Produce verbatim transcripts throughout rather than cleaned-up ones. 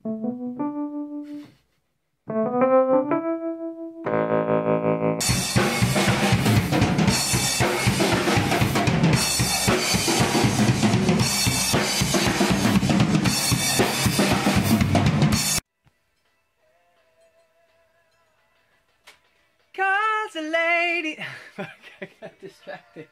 Cause a lady. I got distracted.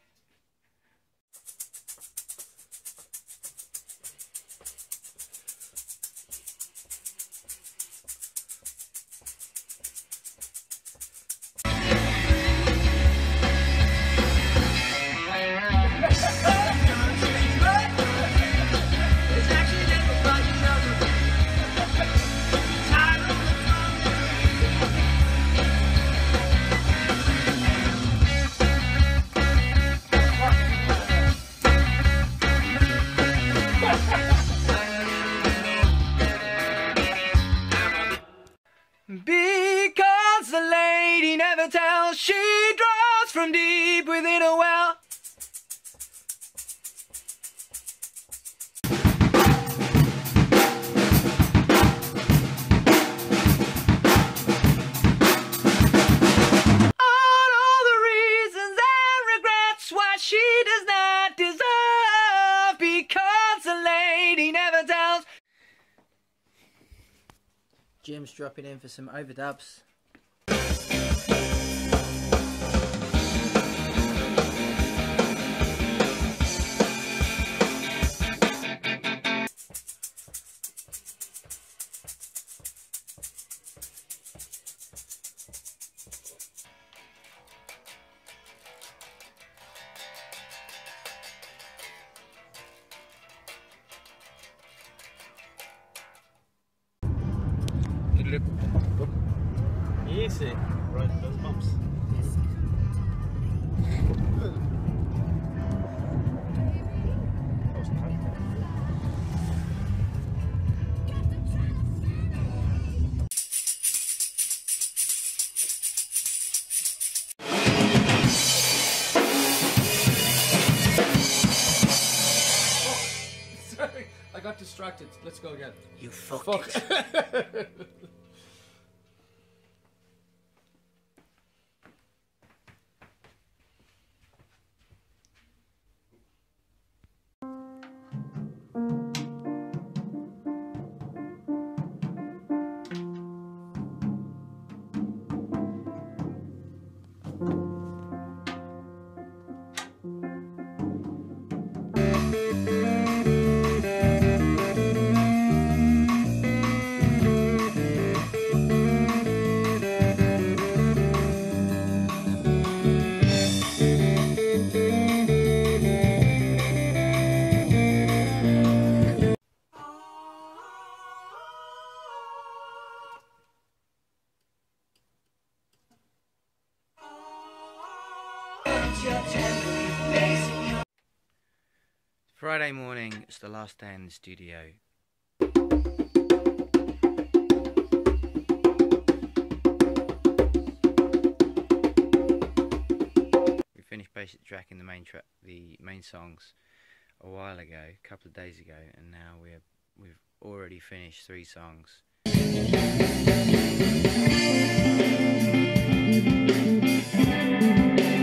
Because the lady never tells, she draws from deep within a well. On all the reasons and regrets why she does not deserve. Because the lady never tells. Jim's dropping in for some overdubs. Easy. Right, those bumps. Sorry, I got distracted. Let's go again. You fuck, Fuck. it. Friday morning, it's the last day in the studio. We finished basic tracking the main track, the main songs, a while ago, a couple of days ago, and now we're we've already finished three songs. Thank you.